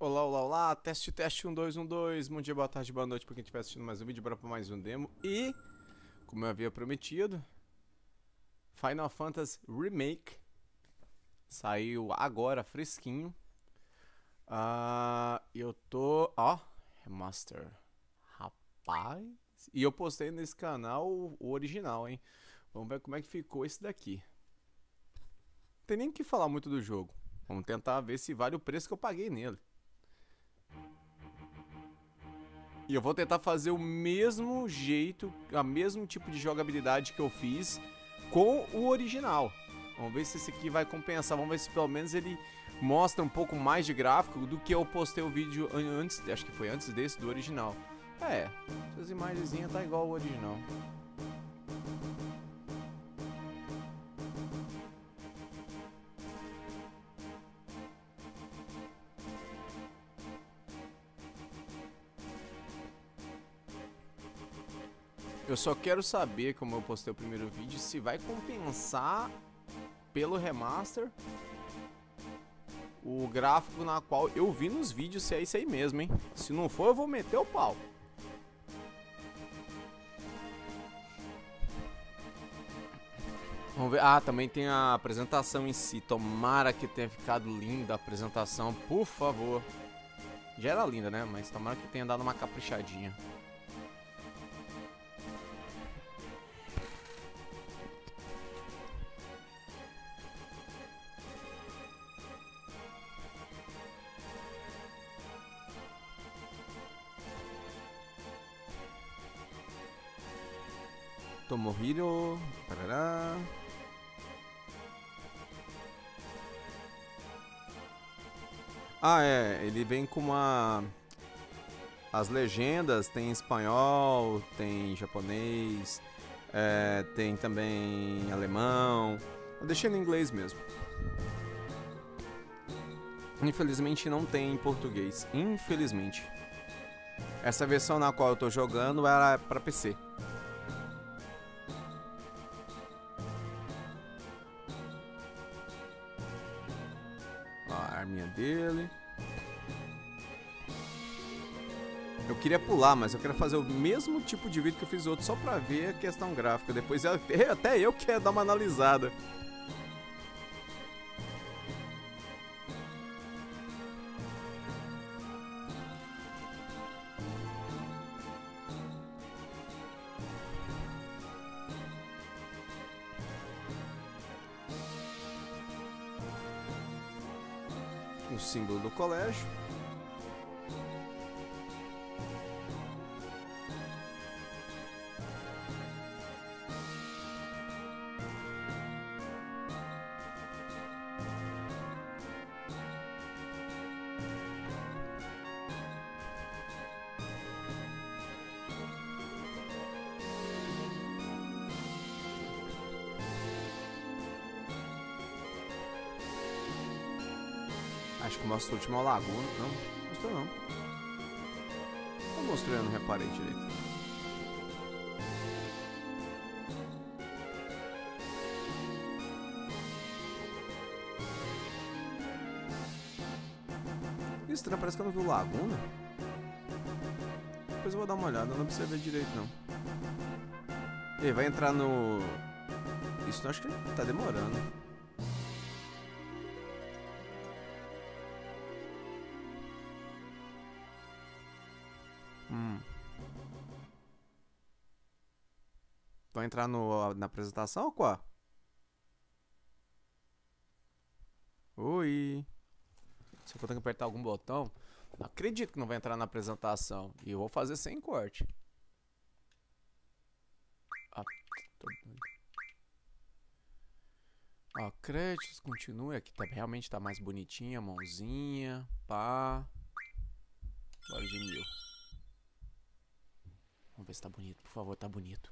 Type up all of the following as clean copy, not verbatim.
Olá, olá, olá, teste, teste, 1, 2, 1, 2. Bom dia, boa tarde, boa noite pra quem estiver assistindo mais um vídeo, bora pra mais um demo. E, como eu havia prometido, Final Fantasy Remake saiu agora, fresquinho. Eu tô, ó, remaster, rapaz. E eu postei nesse canal o original, hein. Vamos ver como é que ficou esse daqui. Não tem nem o que falar muito do jogo. Vamos tentar ver se vale o preço que eu paguei nele. E eu vou tentar fazer o mesmo jeito, o mesmo tipo de jogabilidade que eu fiz com o original. Vamos ver se esse aqui vai compensar. Vamos ver se pelo menos ele mostra um pouco mais de gráfico do que eu postei o vídeo antes. Acho que foi antes desse, do original. É, essas imagenzinhas tá igual ao original. Eu só quero saber, como eu postei o primeiro vídeo, se vai compensar pelo remaster o gráfico na qual eu vi nos vídeos, se é isso aí mesmo, hein? Se não for, eu vou meter o pau. Vamos ver. Ah, também tem a apresentação em si. Tomara que tenha ficado linda a apresentação, por favor. Já era linda, né? Mas tomara que tenha dado uma caprichadinha. Tomohiro. Parará. Ah, é. Ele vem com uma... As legendas tem em espanhol, tem em japonês, tem também em alemão. Eu deixei no inglês mesmo. Infelizmente não tem em português. Infelizmente. Essa versão na qual eu tô jogando era pra PC. Ó, a arminha dele. Eu queria pular, mas eu quero fazer o mesmo tipo de vídeo que eu fiz outro, só pra ver a questão gráfica. Depois até eu quero dar uma analisada. O símbolo do colégio. Acho que mostra o último laguna. Não, mostrou não. Eu mostrei, eu não reparei direito. Estranho, parece que eu não vi o laguna. Depois eu vou dar uma olhada, não precisa ver direito não. Ele vai entrar no... Isso eu acho que tá demorando. Vai entrar na apresentação ou qual? Oi. Se eu for ter que apertar algum botão, não acredito que não vai entrar na apresentação. E eu vou fazer sem corte. Ah, tô doido. Ó, créditos, continue. Aqui tá, realmente tá mais bonitinha, mãozinha, pá. Bora de 1000. Vamos ver se tá bonito, por favor, tá bonito.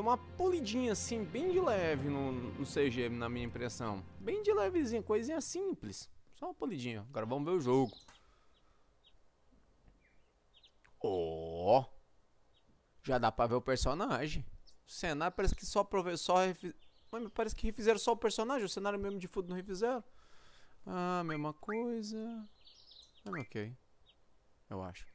uma polidinha assim, bem de leve no CG, na minha impressão. Bem de levezinha, coisinha simples. Só uma polidinha. Agora vamos ver o jogo. Ó! Já dá pra ver o personagem. O cenário parece que só mas parece que refizeram só o personagem. O cenário mesmo de fundo não refizeram. Ah, mesma coisa. Ah, ok. Eu acho.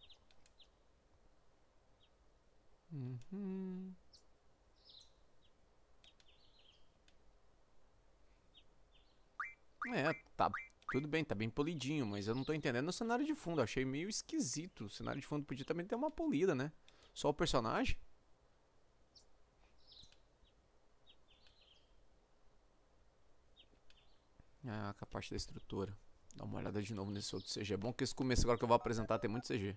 É, tá tudo bem, tá bem polidinho, mas eu não tô entendendo o cenário de fundo. Eu achei meio esquisito. O cenário de fundo podia também ter uma polida, né? Só o personagem. Ah, com a parte da estrutura. Dá uma olhada de novo nesse outro CG. É bom que esse começo agora que eu vou apresentar tem muito CG.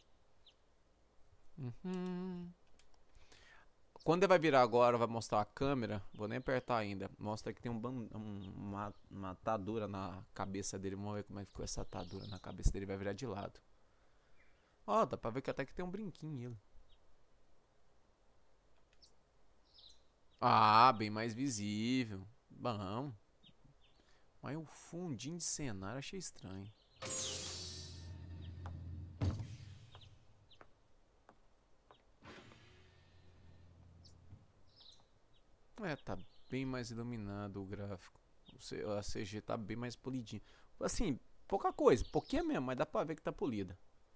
Quando ele vai virar agora, vai mostrar a câmera. Vou nem apertar ainda. Mostra que tem uma atadura na cabeça dele. Vamos ver como é que ficou essa atadura na cabeça dele. Vai virar de lado. Ó, dá pra ver que até que tem um brinquinho nele. Ah, bem mais visível. Bom. Mas o fundinho de cenário achei estranho. É, tá bem mais iluminado o gráfico. A CG tá bem mais polidinho. Assim, pouca coisa, pouquinho mesmo, mas dá pra ver que tá polida.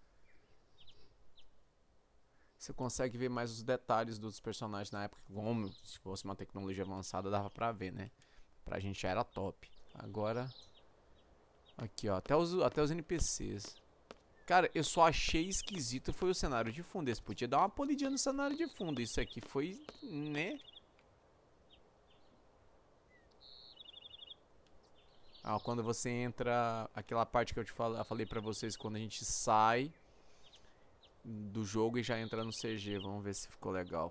Você consegue ver mais os detalhes dos personagens na época. Como se fosse uma tecnologia avançada, dava pra ver, né? Pra gente já era top. Agora... Aqui, ó. Até os NPCs. Cara, eu só achei esquisito foi o cenário de fundo. Esse podia dar uma polidinha no cenário de fundo. Isso aqui foi, né? Ah, quando você entra... Aquela parte que eu falei pra vocês. Quando a gente sai do jogo e já entra no CG. Vamos ver se ficou legal.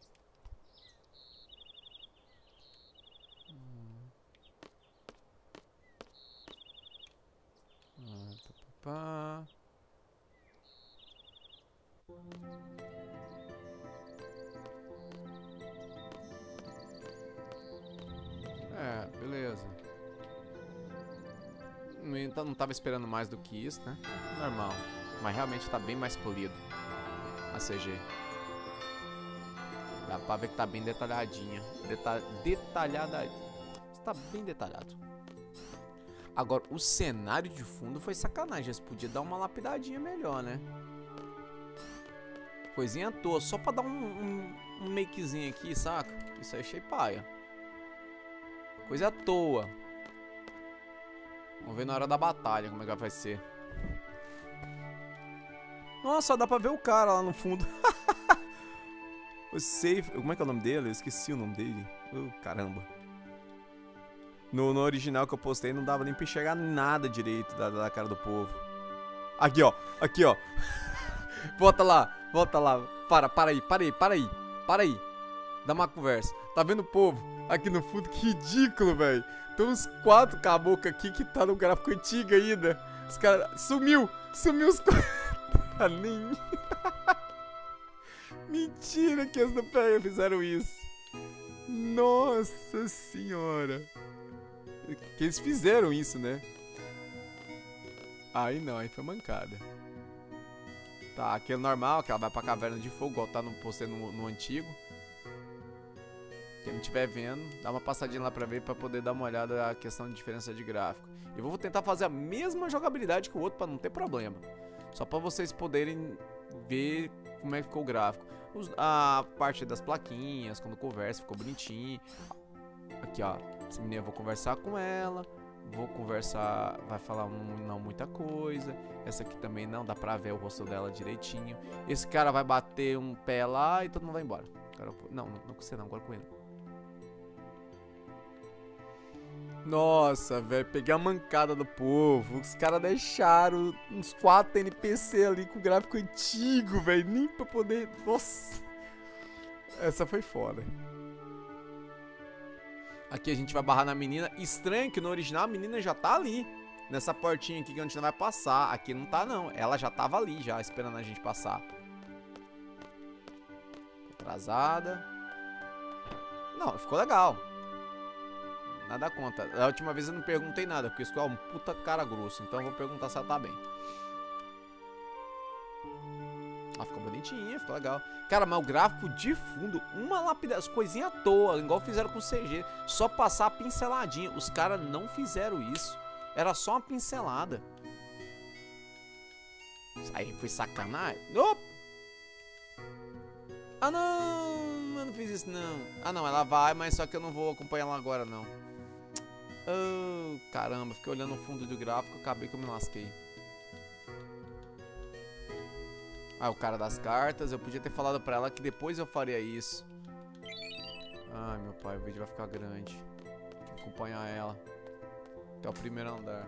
É, beleza. Então não tava esperando mais do que isso, né? Normal. Mas realmente tá bem mais polido a CG. Dá pra ver que tá bem detalhadinha. Detalhada. Está bem detalhado. Agora, o cenário de fundo foi sacanagem. Você podia dar uma lapidadinha melhor, né? Coisinha à toa. Só pra dar um makezinho aqui, saca? Isso aí achei paia. Coisa à toa. Vamos ver na hora da batalha como é que vai ser. Nossa, dá pra ver o cara lá no fundo. O Safe... Como é que é o nome dele? Eu esqueci o nome dele. Caramba. No original que eu postei não dava nem pra enxergar nada direito da cara do povo. Aqui, ó. Aqui, ó. Volta lá. Volta lá. Para aí. Dá uma conversa. Tá vendo o povo? Aqui no fundo, que ridículo, velho. Tem uns 4 caboclos aqui que tá no gráfico antigo ainda. Os caras... Sumiu os... Nem... Mentira que eles não fizeram isso. Nossa senhora. Que eles fizeram isso, né? Aí não, aí foi mancada. Tá, aqui é normal, que ela vai pra caverna de fogo, igual tá no pôster no antigo. Quem não estiver vendo, dá uma passadinha lá pra ver, pra poder dar uma olhada na questão de diferença de gráfico. Eu vou tentar fazer a mesma jogabilidade que o outro pra não ter problema. Só pra vocês poderem ver como é que ficou o gráfico. A parte das plaquinhas, quando conversa, ficou bonitinho. Aqui, ó. Essa menina, eu vou conversar com ela. Vou conversar, vai falar não muita coisa. Essa aqui também não, dá pra ver o rosto dela direitinho. Esse cara vai bater um pé lá e todo mundo vai embora. Não com você não, agora com ele. Nossa, velho, peguei a mancada do povo. Os caras deixaram uns 4 NPC ali com gráfico antigo, velho. Nem pra poder... Nossa. Essa foi foda. Aqui a gente vai barrar na menina. Estranho que no original a menina já tá ali. Nessa portinha aqui que a gente não vai passar. Aqui não tá não. Ela já tava ali, já, esperando a gente passar. Atrasada. Não, ficou legal. Nada conta. A última vez eu não perguntei nada, porque o Squall é um puta cara grosso. Então eu vou perguntar se ela tá bem. Ah, ficou bonitinha, ficou legal. Cara, mas o gráfico de fundo, uma lapida, as coisinhas à toa, igual fizeram com o CG. Só passar a pinceladinha. Os caras não fizeram isso. Era só uma pincelada. Isso aí foi sacanagem. Opa! Ah, não! Eu não fiz isso, não. Ah, não, ela vai, mas só que eu não vou acompanhar ela agora, não. Oh, caramba, fiquei olhando o fundo do gráfico, acabei que eu me lasquei. Ah, o cara das cartas, eu podia ter falado pra ela que depois eu faria isso. Ai, meu pai, o vídeo vai ficar grande. Tem que acompanhar ela até o primeiro andar.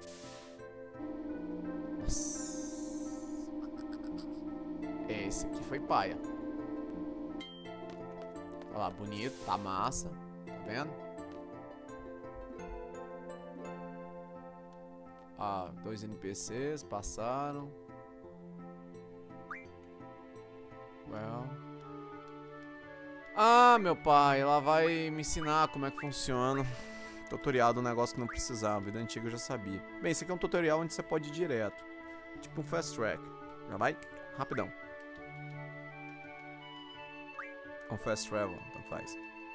Nossa. Esse aqui foi paia. Olha lá, bonito, tá massa. Tá vendo? Ah, 2 NPCs passaram. Well. Ah, meu pai, ela vai me ensinar como é que funciona. Tutorial do negócio que não precisava. Vida antiga eu já sabia. Bem, esse aqui é um tutorial onde você pode ir direto. Tipo um fast track. Já vai? Rapidão. Um fast travel, então faz.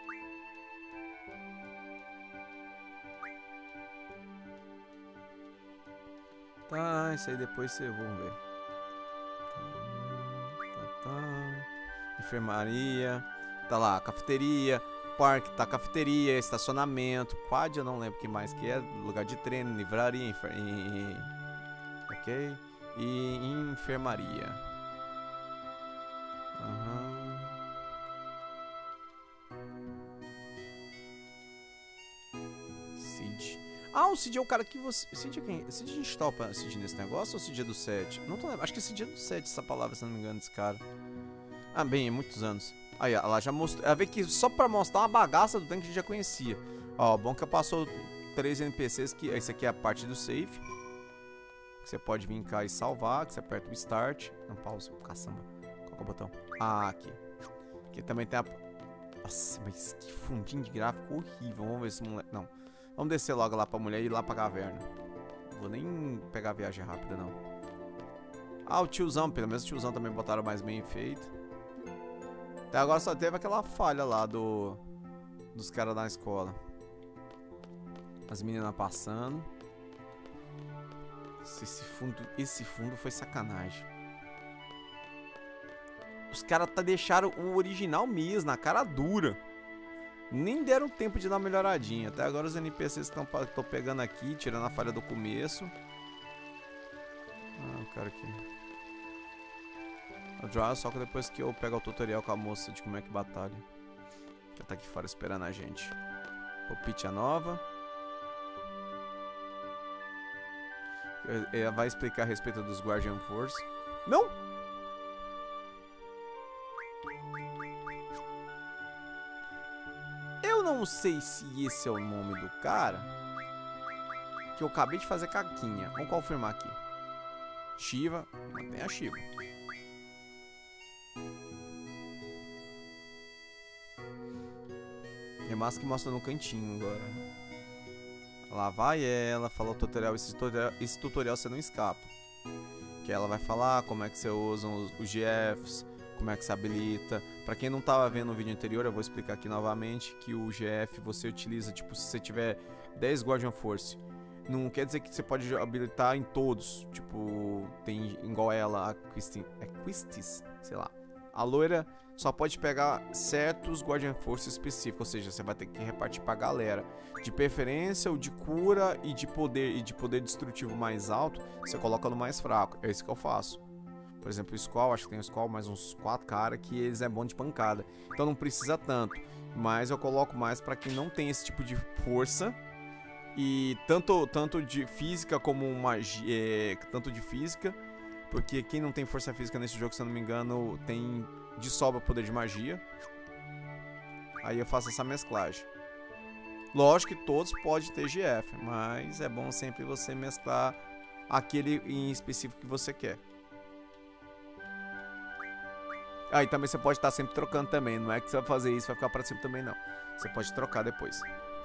Tá, isso aí depois você vamos ver. Enfermaria. Tá lá, cafeteria. Parque, tá cafeteria, estacionamento. Quad eu não lembro o que mais que é. Lugar de treino, livraria, ok? E enfermaria. Aham. Cid. Ah, o Cid é o cara que você... Cid é quem? Cid a gente topa Cid nesse negócio ou Cid é do 7? Não tô lembrando. Acho que Cid é do 7 essa palavra, se não me engano, desse cara. Ah, bem, é muitos anos. Aí, ela já mostrou. Ela vê que só pra mostrar uma bagaça do tanque que a gente já conhecia. Ó, bom que eu passou 3 NPCs. Que esse aqui é a parte do save. Que você pode vir cá e salvar. Que você aperta o start. Não, pausa. Caçamba. Qual que é o botão? Ah, aqui. Aqui também tem a... Nossa, mas que fundinho de gráfico horrível. Vamos ver se o moleque... Não. Vamos descer logo lá pra mulher e ir lá pra caverna. Não vou nem pegar a viagem rápida, não. Ah, o tiozão. Pelo menos o tiozão também botaram mais bem feito. Até agora só teve aquela falha lá dos caras da escola. As meninas passando. Esse fundo foi sacanagem. Os caras deixaram o original mesmo, na cara dura. Nem deram tempo de dar uma melhoradinha. Até agora os NPCs estão pegando aqui, tirando a falha do começo. Ah, o cara aqui. O draw só que depois que eu pego o tutorial com a moça de como é que batalha. Que tá aqui fora esperando a gente. O Pitch a nova. Ela vai explicar a respeito dos Guardian Force. Não! Eu não sei se esse é o nome do cara. Que eu acabei de fazer caquinha. Vamos confirmar aqui. Shiva. Mantém a Shiva. Remaster que mostra no cantinho agora. Lá vai ela, falou o tutorial. Esse tutorial você não escapa. Que ela vai falar como é que você usa os GFs, como é que se habilita. Pra quem não tava vendo o vídeo anterior, eu vou explicar aqui novamente que o GF você utiliza, tipo, se você tiver 10 Guardian Force, não quer dizer que você pode habilitar em todos. Tipo, tem igual ela, a Quistis, sei lá. A loira só pode pegar certos Guardian Force específicos, ou seja, você vai ter que repartir pra galera. De preferência, o de cura e de poder destrutivo mais alto, você coloca no mais fraco. É isso que eu faço. Por exemplo, o Squall, acho que tem o Squall mais uns 4 caras que eles é bom de pancada. Então não precisa tanto. Mas eu coloco mais pra quem não tem esse tipo de força. E tanto de física como magia. Tanto de física. Porque quem não tem força física nesse jogo, se eu não me engano, tem de sobra poder de magia. Aí eu faço essa mesclagem. Lógico que todos podem ter GF, mas é bom sempre você mesclar aquele em específico que você quer. Ah, e também você pode estar sempre trocando também. Não é que você vai fazer isso e vai ficar pra sempre também, não. Você pode trocar depois.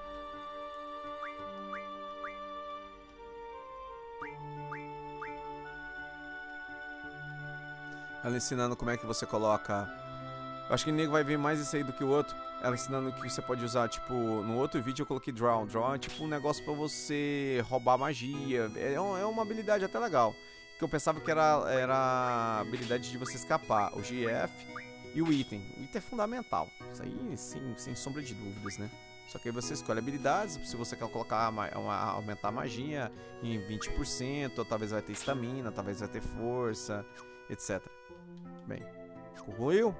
Ela ensinando como é que você coloca... Eu acho que o nego vai ver mais isso aí do que o outro. Ela ensinando que você pode usar, tipo... No outro vídeo eu coloquei Draw. Draw é tipo um negócio pra você roubar magia. É uma habilidade até legal. Que eu pensava que era a habilidade de você escapar. O GF e o item. O item é fundamental. Isso aí, sem sombra de dúvidas, né? Só que aí você escolhe habilidades. Se você quer colocar aumentar a magia em 20%, ou talvez vai ter estamina, talvez vai ter força, etc. Bem, concluiu?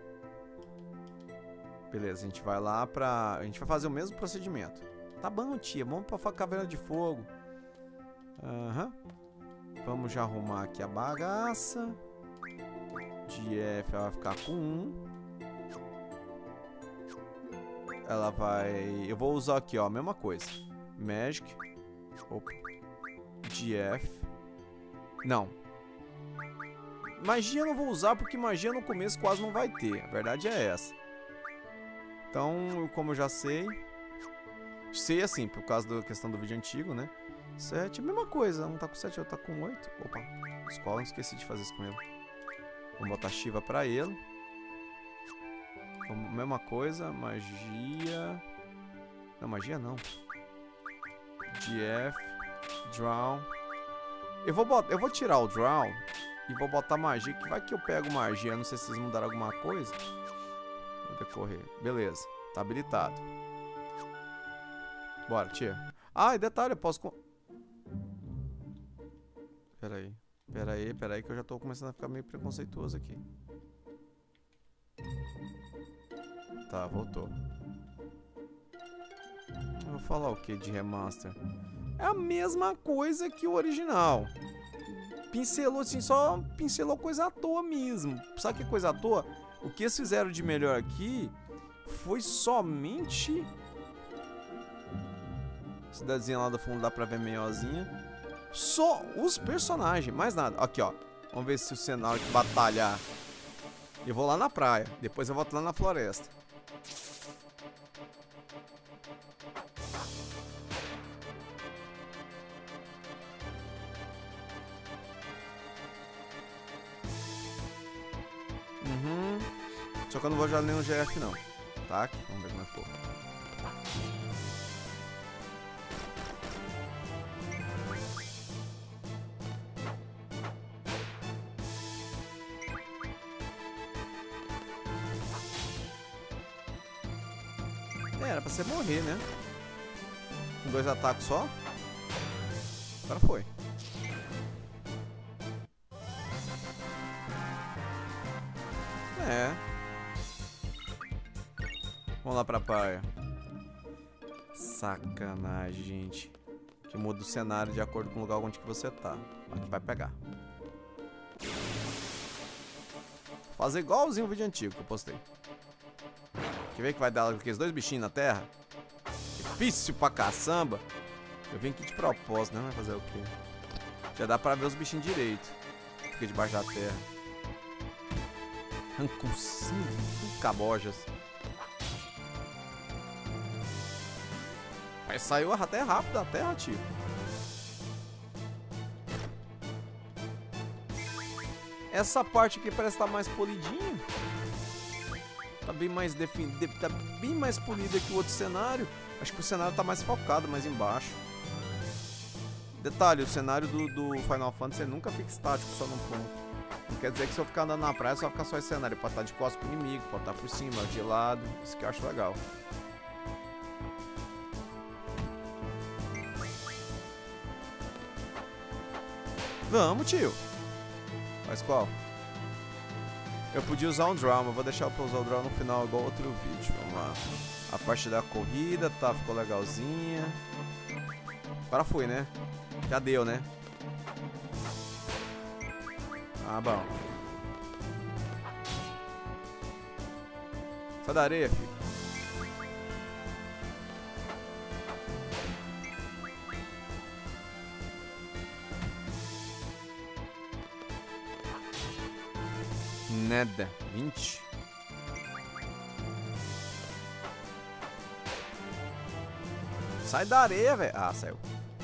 Beleza, a gente vai lá pra... A gente vai fazer o mesmo procedimento. Tá bom, tia. Vamos pra caverna de fogo. Aham. Vamos já arrumar aqui a bagaça. GF ela vai ficar com 1. Ela vai... Eu vou usar aqui, ó, a mesma coisa. Magic. Opa. GF. Não. Magia eu não vou usar porque magia no começo quase não vai ter. A verdade é essa. Então, como eu já sei... Sei assim, por causa da questão do vídeo antigo, né? 7, a mesma coisa. Um tá com 7, outro tá com 8. Opa, escola, não esqueci de fazer isso com ele. Vamos botar Shiva pra ele. Mesma coisa, magia... Não, magia não. GF, Draw. Eu vou tirar o Draw e vou botar magia, que vai que eu pego magia. Não sei se vocês mudaram alguma coisa. Vou decorrer. Beleza, tá habilitado. Bora, tia. Ah, e detalhe, eu posso... Pera aí, que eu já tô começando a ficar meio preconceituoso aqui. Tá, voltou. Eu vou falar o que de remaster? É a mesma coisa que o original. Pincelou assim, só pincelou coisa à toa mesmo. Sabe que coisa à toa? O que eles fizeram de melhor aqui foi somente... Cidadezinha lá do fundo dá pra ver melhorzinha. Só os personagens, mais nada. Aqui, ó. Vamos ver se o cenário que batalhar. Eu vou lá na praia. Depois eu volto lá na floresta. Só que eu não vou jogar nenhum GF não. Tá? Vamos ver como é que ficou. Era pra você morrer, né? Com 2 ataques só. Agora foi. É. Vamos lá pra praia. Sacanagem, gente. Que muda o cenário de acordo com o lugar onde que você tá. Aqui vai pegar. Fazer igualzinho o vídeo antigo que eu postei. Quer ver que vai dar com aqueles 2 bichinhos na terra? Difícil pra caçamba. Eu vim aqui de propósito, né? Vai fazer o quê? Já dá pra ver os bichinhos direito. Fica debaixo da terra. Arrancam 5 cabojas. Mas saiu até rápido da terra, tio. Essa parte aqui parece estar mais polidinha. Tá bem mais definido, tá bem mais polido que o outro cenário. Acho que o cenário tá mais focado, mais embaixo. Detalhe, o cenário do Final Fantasy nunca fica estático só num ponto. Não quer dizer que se eu ficar andando na praia, só ficar só esse cenário. Pode estar de costas pro inimigo, pode estar por cima, de lado. Isso que eu acho legal. Vamos, tio. Mas qual? Eu podia usar um draw, mas vou deixar pra usar o draw no final igual outro vídeo. Vamos lá. A parte da corrida, tá, ficou legalzinha. Agora foi, né? Já deu, né? Ah, bom. Sai da areia, filho. Nada. 20. Sai da areia, velho. Ah, saiu.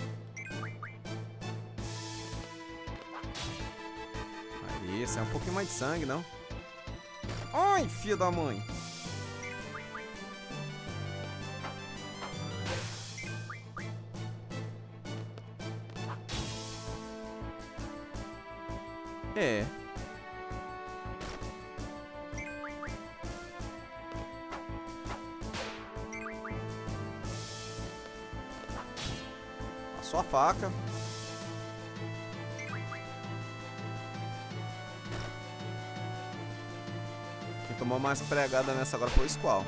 Aí, sai um pouquinho mais de sangue, não? Ai, filha da mãe. É. Passou a faca. Quem tomou mais pregada nessa agora foi o Squall.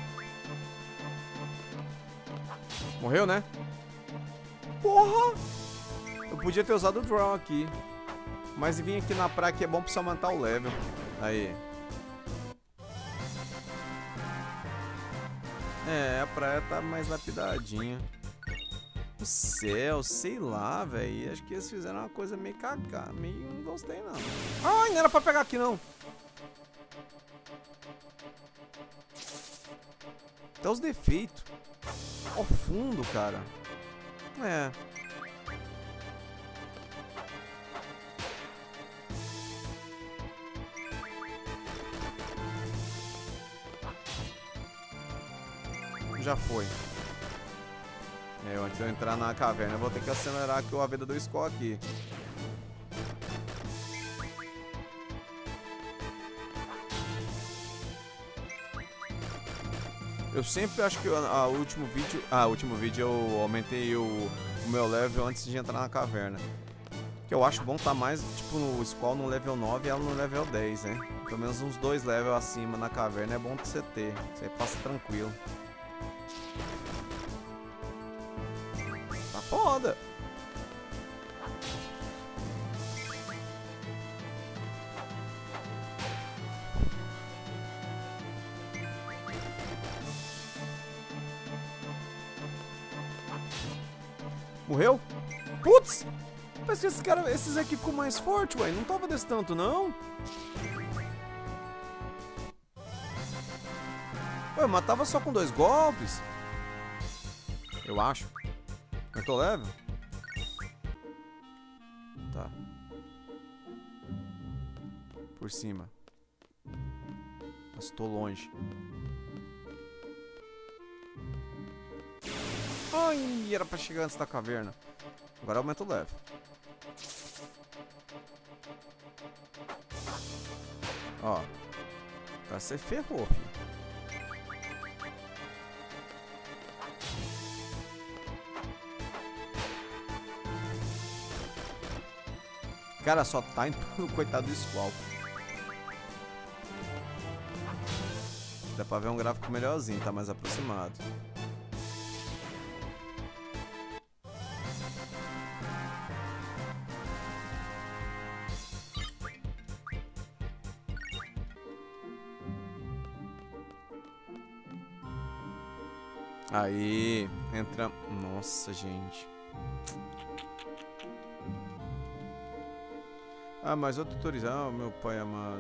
Morreu, né? Porra! Eu podia ter usado o Draw aqui. Mas vir aqui na praia que é bom pra você aumentar o level. Aí. É, a praia tá mais lapidadinha. O céu, sei lá, velho. Acho que eles fizeram uma coisa meio cagada. Meio não gostei, não. Ai, não era pra pegar aqui, não. Até os defeitos. Ao fundo, cara. É. Já foi. Antes de eu entrar na caverna, eu vou ter que acelerar aqui a vida do Squall aqui. Eu sempre acho que o último vídeo eu aumentei o meu level antes de entrar na caverna. Que eu acho bom tá mais, tipo, no Squall no level 9 e ela no level 10, né? Pelo menos uns 2 levels acima na caverna é bom de você ter. Você passa tranquilo. Tá foda! Morreu? Putz! Parece que esses aqui ficou mais forte, ué. Não tava desse tanto, não? Ué, eu matava só com 2 golpes. Eu acho. Eu tô level? Tá. Por cima. Mas tô longe. Ai, era pra chegar antes da caverna. Agora aumenta o level. Ó. Pra você ferrou, filho. Cara, só tá indo no coitado do Squall. Dá pra ver um gráfico melhorzinho, tá mais aproximado. Aí, entra... Nossa, gente. Ah, mas outro tutorial, meu pai amado.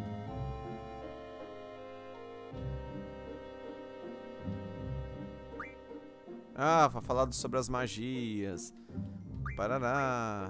Ah, vai falar sobre as magias. Parará.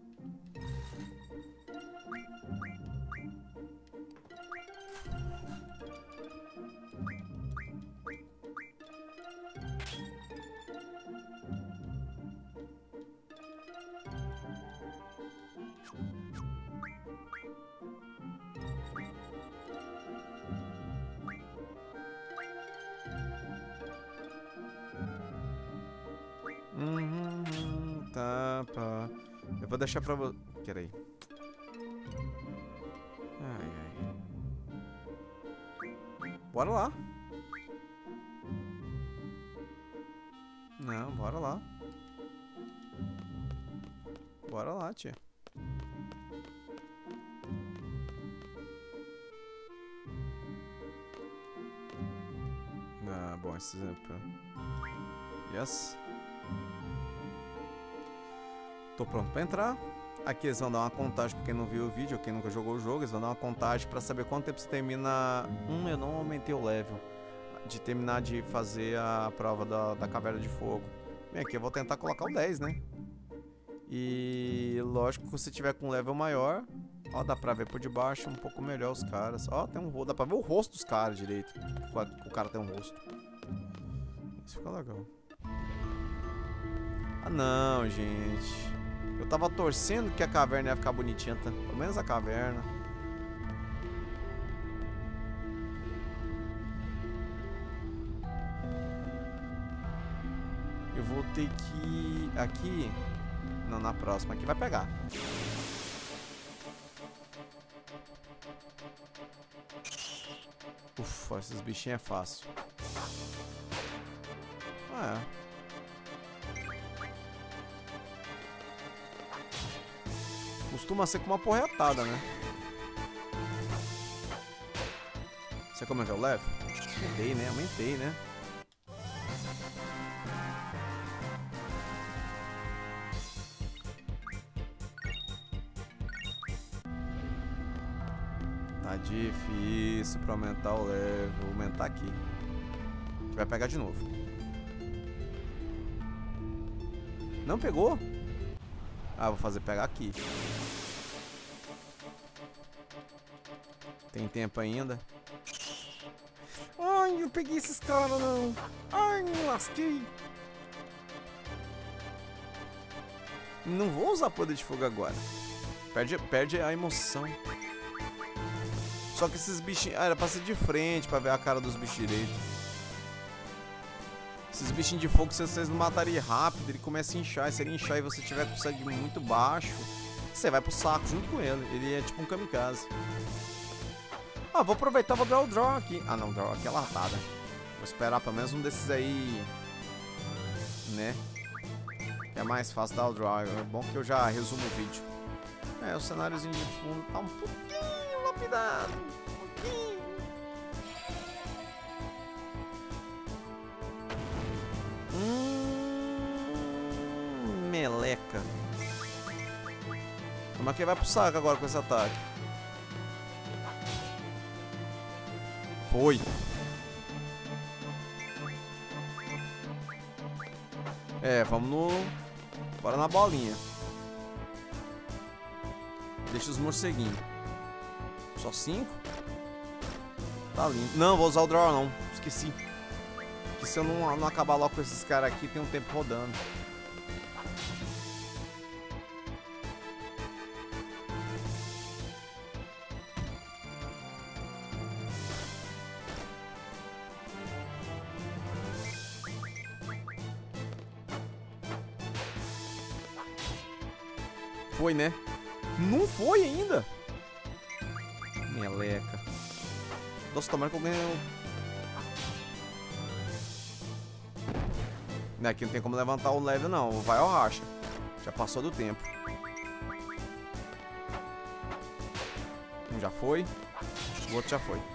Tá, pá. Eu vou deixar pra você. Peraí. Ai, ai. Bora lá. Não, bora lá. Bora lá, tia. Ah, bom, esse exemplo. Yes. Tô pronto pra entrar. Aqui eles vão dar uma contagem pra quem não viu o vídeo, quem nunca jogou o jogo, eles vão dar uma contagem pra saber quanto tempo você termina. Eu não aumentei o level. De terminar de fazer a prova da Caverna de Fogo. Bem, aqui eu vou tentar colocar o 10, né? E lógico que se tiver com um level maior, ó, dá pra ver por debaixo um pouco melhor os caras. Ó, tem um rosto, dá pra ver o rosto dos caras direito. O cara tem um rosto. Isso fica legal. Ah não, gente. Eu tava torcendo que a caverna ia ficar bonitinha, tá? Pelo menos a caverna. Eu vou ter que... Aqui... Não, na próxima. Aqui vai pegar. Ufa, esses bichinhos é fácil. Ah, é. Costuma ser com uma porretada, né? Você como é que eu levo? Aumentei, né? Tá difícil pra aumentar o level. Vou aumentar aqui. A gente vai pegar de novo. Não pegou? Ah, vou fazer pegar aqui. Tem tempo ainda. Ai, eu peguei esses caras não. Ai, me lasquei. Não vou usar poder de fogo agora. Perde a emoção. Só que esses bichinhos... Ah, era pra ser de frente pra ver a cara dos bichos direito. Esses bichinhos de fogo, se vocês não matarem rápido, ele começa a inchar. E se ele inchar e você tiver com o sangue muito baixo, você vai pro saco junto com ele. Ele é tipo um kamikaze. Ah, vou aproveitar e vou dar o draw aqui. Ah, não, draw aqui é latada. Vou esperar pelo menos um desses aí, né? Que é mais fácil dar o draw. É bom que eu já resumo o vídeo. É, o cenáriozinho de fundo tá um pouquinho lapidado. Um pouquinho. Meleca. Como é que vai pro saco agora com esse ataque? Foi. É, vamos no... Bora na bolinha. Deixa os morceguinhos. Só 5? Tá lindo. Não, vou usar o draw não. Esqueci. Que se eu não acabar logo com esses caras aqui, tem um tempo rodando. Foi, né? Não foi ainda. Meleca. Nossa, tomara que eu ganhei. Aqui não tem como levantar o level, não. Vai ao racha. Já passou do tempo. Um já foi. O outro já foi.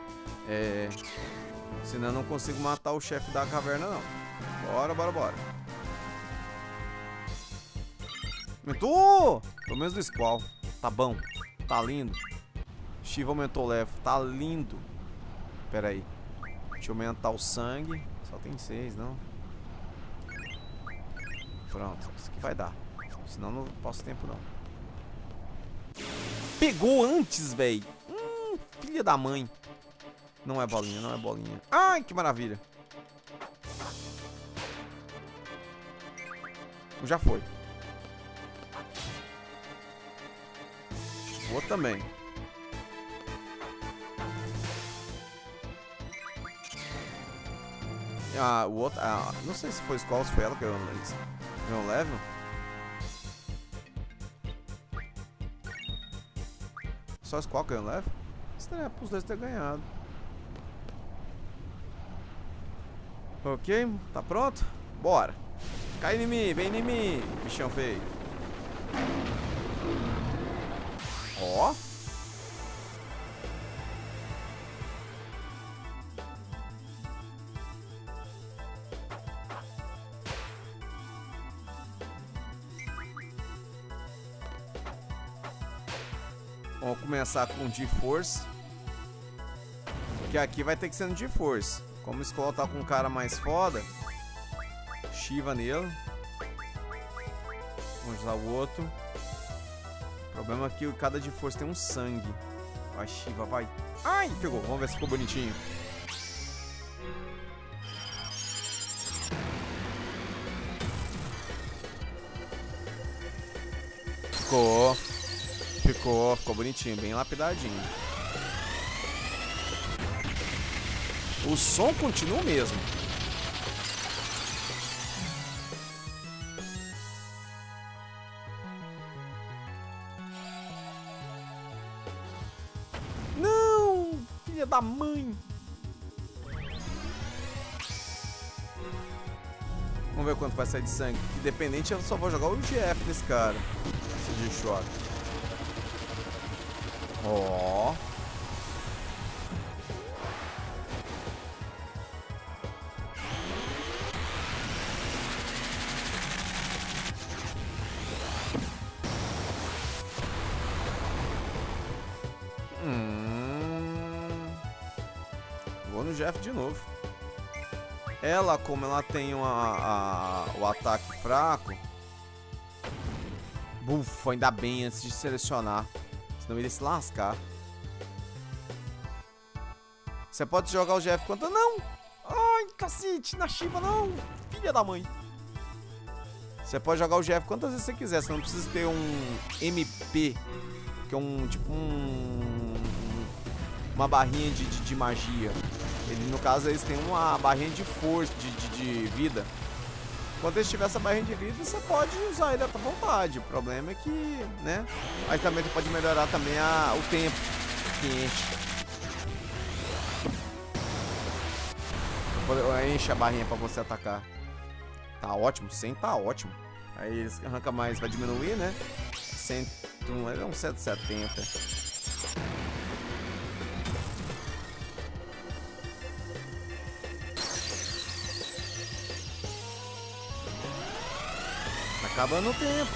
Senão eu não consigo matar o chefe da caverna, não. Bora, bora, bora. Aumentou! Pelo menos do Squall. Tá bom. Tá lindo. Shiva aumentou o level. Tá lindo. Pera aí. Deixa eu aumentar o sangue. Só tem 6, não? Pronto. Isso aqui vai dar. Senão não posso tempo, não. Pegou antes, velho. Filha da mãe. Não é bolinha, não é bolinha. Ai, que maravilha. Já foi. O outro também. Ah, o outro... Ah, não sei se foi Squall ou se foi ela que eu não level. Só Squall que eu levo? Estranho pros dois ter ganhado. Ok, tá pronto? Bora. Cai em mim, vem em mim, bichão feio. Ó. Vamos começar com G-Force. Porque aqui vai ter que ser no G-Force. Como o Skull tá com um cara mais foda, Shiva nele. Vamos usar o outro. O problema é que cada G-Force tem um sangue. Vai, Shiva, vai. Ai, pegou. Vamos ver se ficou bonitinho. Ficou bonitinho, bem lapidadinho. O som continua o mesmo. Não, filha da mãe. Vamos ver quanto vai sair de sangue. Independente, eu só vou jogar o GF desse cara. Esse de choque. Ó. Vou no Jeff de novo. Ela, como ela tem o ataque fraco. Bufa, ainda bem antes de selecionar. Senão ele ia se lascar. Você pode jogar o Jeff contra... Não! Ai, cacete, na Shiva não! Filha da mãe! Você pode jogar o Jeff quantas vezes você quiser. Você não precisa ter um MP. Que é um tipo uma barrinha de magia. Ele, no caso, eles têm uma barrinha de força, de vida. Quando eles tiver essa barrinha de vida, você pode usar ele à tua vontade. O problema é que, né? Aí também você pode melhorar também o tempo que enche. Enche a barrinha pra você atacar. Tá ótimo, 100 tá ótimo. Aí eles arrancam mais, vai diminuir, né? 100, é um 170. Tá acabando o tempo.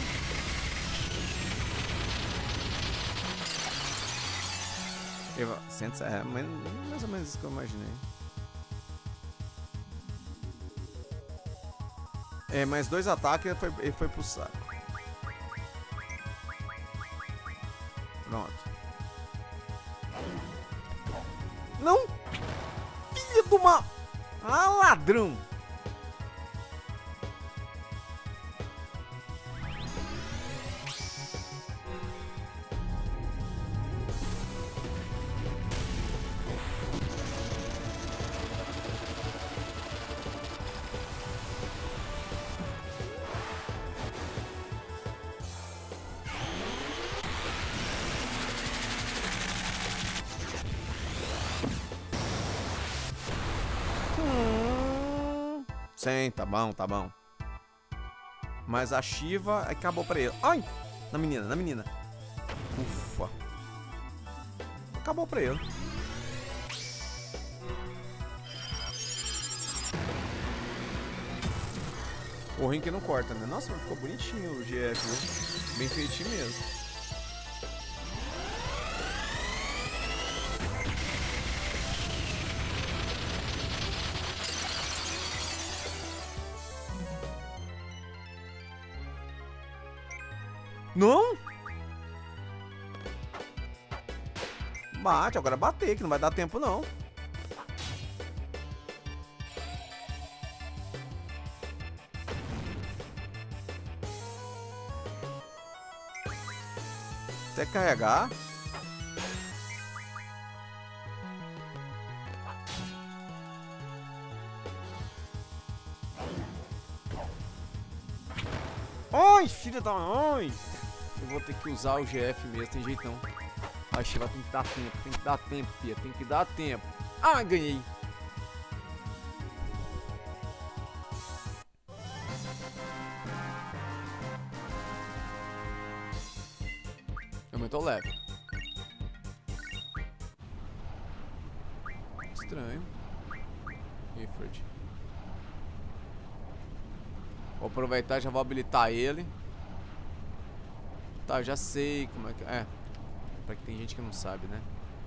É mais ou menos isso que eu imaginei. É, mais 2 ataques e ele foi pro saco. Pronto. Não! Filha de uma... Ah, ladrão! Sim, tá bom, tá bom. Mas a Shiva acabou pra ele. Ai! Na menina, na menina. Ufa. Acabou pra ele. O rim que não corta, né? Nossa, mas ficou bonitinho o GF, viu? Bem feitinho mesmo. Não? Bate, agora bater, que não vai dar tempo não. Até carregar. Ai, filha da mãe! Eu vou ter que usar o GF mesmo, tem jeito não. A Shiva tem que dar tempo, filha, tem que dar tempo. Ah, ganhei! Aumentou leve. Estranho. Iford. Vou aproveitar e já vou habilitar ele. Tá, eu já sei como é que... É. Pra que tem gente que não sabe, né?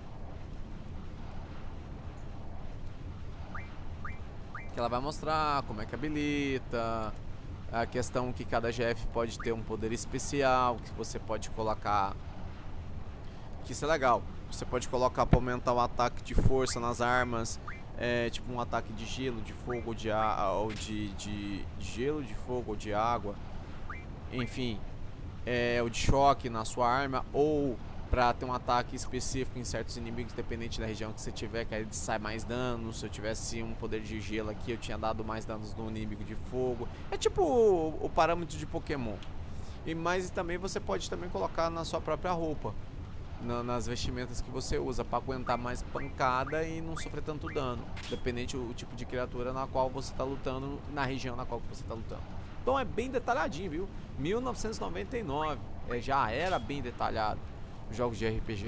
Que ela vai mostrar como é que habilita, a questão que cada GF pode ter um poder especial, que você pode colocar, que isso é legal, você pode colocar para aumentar o ataque de força nas armas, tipo um ataque de gelo, de fogo, ou de gelo, de fogo ou de água, enfim, o de choque na sua arma, ou pra ter um ataque específico em certos inimigos, dependente da região que você tiver, que aí sai mais dano. Se eu tivesse um poder de gelo aqui, eu tinha dado mais danos no inimigo de fogo. É tipo o parâmetro de Pokémon. Mas também você pode também colocar na sua própria roupa, nas vestimentas que você usa, pra aguentar mais pancada e não sofrer tanto dano, dependente do tipo de criatura na qual você tá lutando, na região na qual você tá lutando. Então é bem detalhadinho, viu? 1999, já era bem detalhado. Jogos de RPG.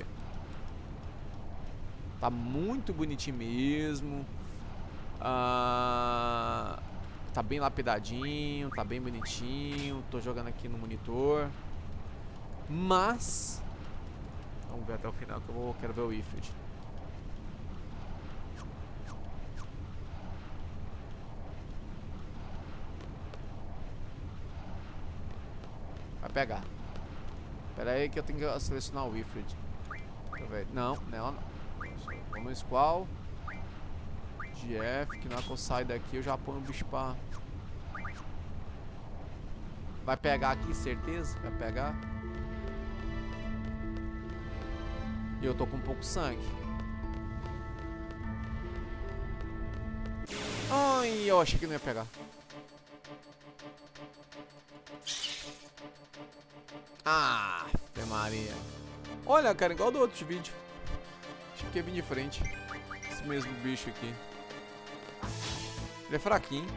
Tá muito bonitinho mesmo. Tá bem lapidadinho, tá bem bonitinho. Tô jogando aqui no monitor. Mas vamos ver até o final que eu quero ver o Ifrit. Vai pegar. Pera aí que eu tenho que selecionar o Ifrit. Deixa eu ver. Não, não. Vamos no Squall. GF, que na hora que eu saio daqui eu já ponho o bicho pra... Vai pegar aqui, certeza? Vai pegar. E eu tô com pouco sangue. Ai, eu achei que não ia pegar. Ah, Maria. Olha, cara, igual do outro vídeo. Achei que ia vir de frente. Esse mesmo bicho aqui. Ele é fraquinho.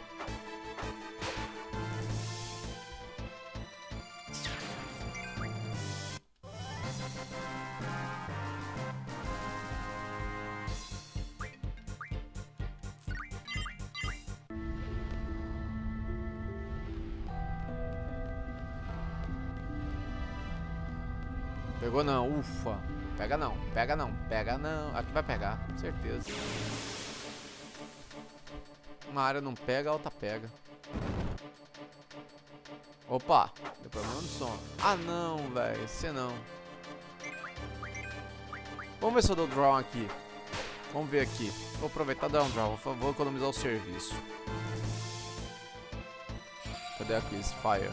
Pegou não, ufa. Pega não, pega não, pega não. Aqui vai pegar, certeza. Uma área não pega, a outra pega. Opa, deu problema no som. Ah não, velho, você não. Vamos ver se eu dou draw aqui. Vamos ver aqui. Vou aproveitar e dar um draw, vou economizar o serviço. Cadê a quiz? Fire.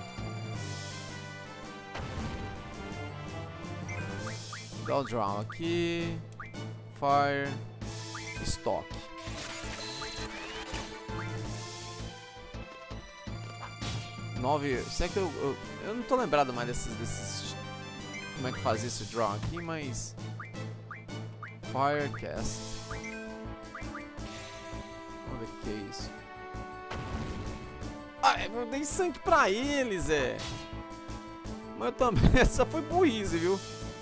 Dá o draw aqui. Fire. Stock. Será que eu não tô lembrado mais desses como é que fazia esse draw aqui, mas Firecast. Vamos ver o que é isso. Ah, eu dei sangue pra eles, mas eu também, essa foi burrice, viu?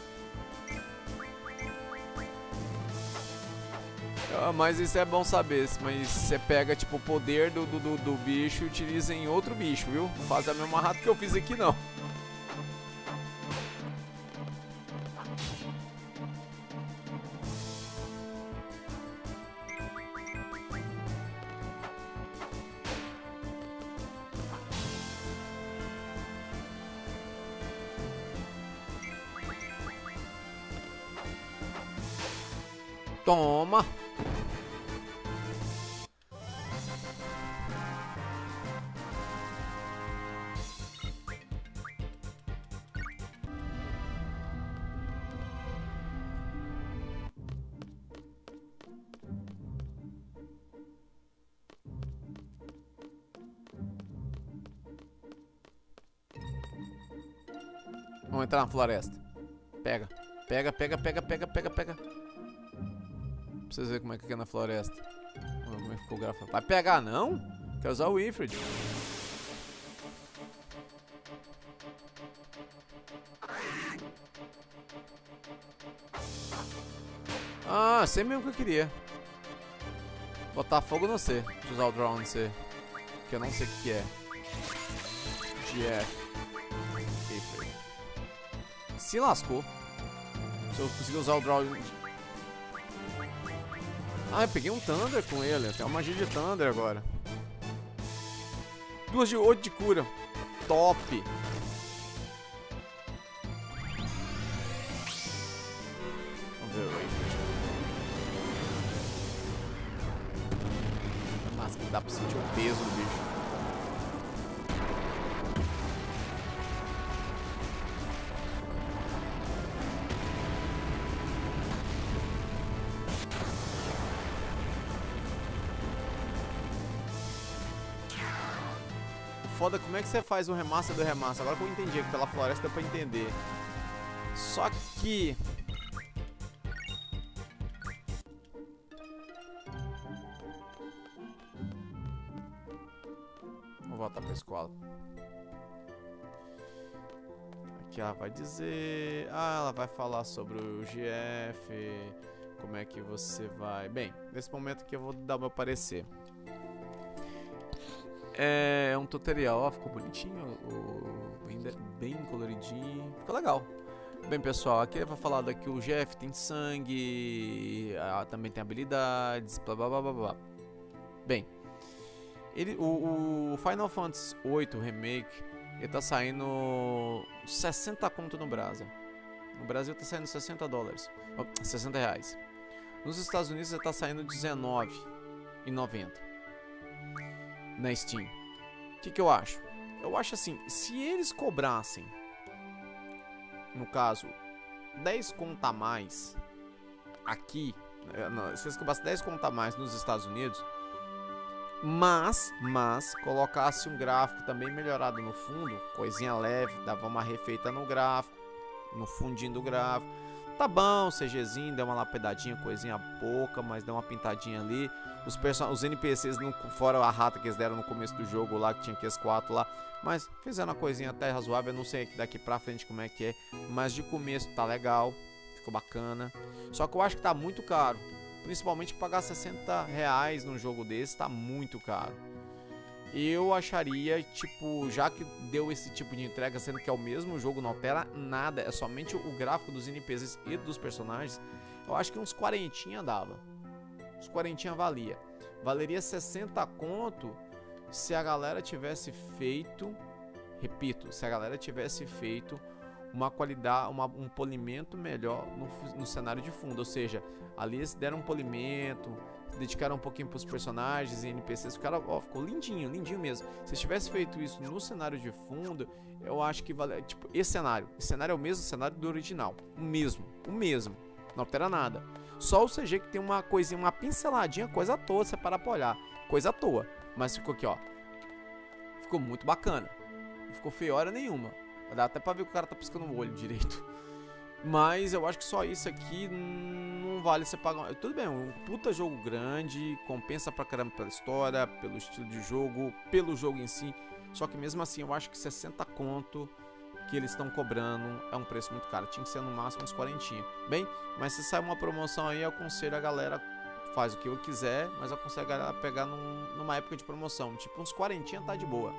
Mas isso é bom saber, mas você pega tipo o poder do bicho e utiliza em outro bicho, viu? Não faz a mesma rata que eu fiz aqui não. Toma! Vamos entrar na floresta. Pega. Pega, pega, pega, pega, pega, pega. Pra vocês verem como é que é na floresta. Como é que ficou o gráfico. Vai pegar, não? Quer usar o Ifrit. Ah, sei mesmo que eu queria. Botar fogo no C. Deixa eu usar o drone no C. Que eu não sei o que é. GF. Se lascou. Se eu conseguir usar o draw... Ah, eu peguei um Thunder com ele. Tem uma magia de Thunder agora. 2 de 8 de cura. Top. Vamos ver o Rayford. Mas que dá pra sentir o peso do bicho. Foda, como é que você faz o remaster do remaster? Agora que eu entendi, que pela floresta deu pra entender. Só que... Vou voltar pra escola. Aqui ela vai dizer... Ah, ela vai falar sobre o GF. Como é que você vai... Bem, nesse momento aqui eu vou dar o meu parecer. É um tutorial, ó, ficou bonitinho, o render bem coloridinho, ficou legal. Bem, pessoal, aqui ele vai falar que o GF tem sangue, também tem habilidades, blá blá blá blá blá. Bem, o Final Fantasy VIII Remake, ele tá saindo 60 conto no Brasil. No Brasil tá saindo 60 dólares, 60 reais. Nos Estados Unidos ele tá saindo R$19,90 na Steam. O que eu acho? Eu acho assim, se eles cobrassem, no caso, 10 conto a mais aqui, se eles cobrassem 10 conto a mais nos Estados Unidos, mas colocasse um gráfico também melhorado no fundo, coisinha leve, dava uma refeita no gráfico, no fundinho do gráfico. Tá bom, CGzinho, deu uma lapidadinha, coisinha pouca, mas deu uma pintadinha ali. Os NPCs, fora a rata que eles deram no começo do jogo lá, que tinha aqueles 4 lá, mas fizeram uma coisinha até razoável. Eu não sei daqui pra frente como é que é, mas de começo tá legal, ficou bacana. Só que eu acho que tá muito caro, principalmente pagar 60 reais num jogo desse, tá muito caro. Eu acharia, tipo, já que deu esse tipo de entrega, sendo que é o mesmo jogo, não altera nada, é somente o gráfico dos NPCs e dos personagens, eu acho que uns 40 dava. Uns 40 valia. Valeria 60 conto se a galera tivesse feito, repito, se a galera tivesse feito uma qualidade, um polimento melhor no cenário de fundo, ou seja, ali eles deram um polimento, dedicaram um pouquinho para os personagens e NPCs, ficou lindinho, lindinho mesmo. Se tivesse feito isso no cenário de fundo, eu acho que vale, tipo, esse cenário é o mesmo cenário do original, o mesmo, não altera nada. Só o CG que tem uma coisinha, uma pinceladinha, coisa à toa, você para pra olhar, coisa à toa, mas ficou aqui, ó, ficou muito bacana, não ficou feiora nenhuma, dá até pra ver que o cara tá piscando o olho direito. Mas eu acho que só isso aqui não vale você pagar. Tudo bem, um puta jogo grande, compensa pra caramba pela história, pelo estilo de jogo, pelo jogo em si. Só que mesmo assim eu acho que 60 conto que eles estão cobrando é um preço muito caro. Tinha que ser no máximo uns 40. Bem, mas se sai uma promoção aí, eu aconselho a galera, faz o que eu quiser, mas eu aconselho a galera pegar numa época de promoção. Tipo uns 40 tá de boa.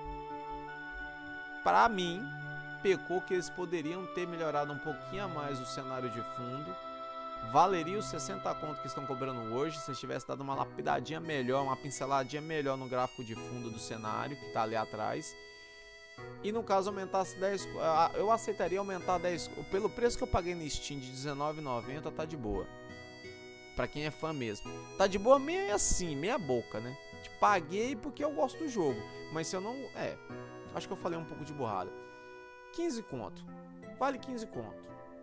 Pra mim, pecou que eles poderiam ter melhorado um pouquinho a mais o cenário de fundo. Valeria os 60 conto que estão cobrando hoje se eles tivessem dado uma lapidadinha melhor, uma pinceladinha melhor no gráfico de fundo do cenário que tá ali atrás. E no caso aumentasse 10, eu aceitaria aumentar 10, pelo preço que eu paguei no Steam de R$19,90, tá de boa. Pra quem é fã mesmo. Tá de boa meio assim, meia boca, né? Paguei porque eu gosto do jogo, mas se eu não, acho que eu falei um pouco de burrada. 15 conto, vale 15 conto.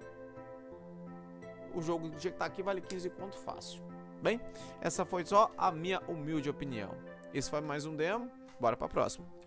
O jogo do jeito que tá aqui vale 15 conto fácil. Bem, essa foi só a minha humilde opinião. Esse foi mais um demo, bora pra próxima.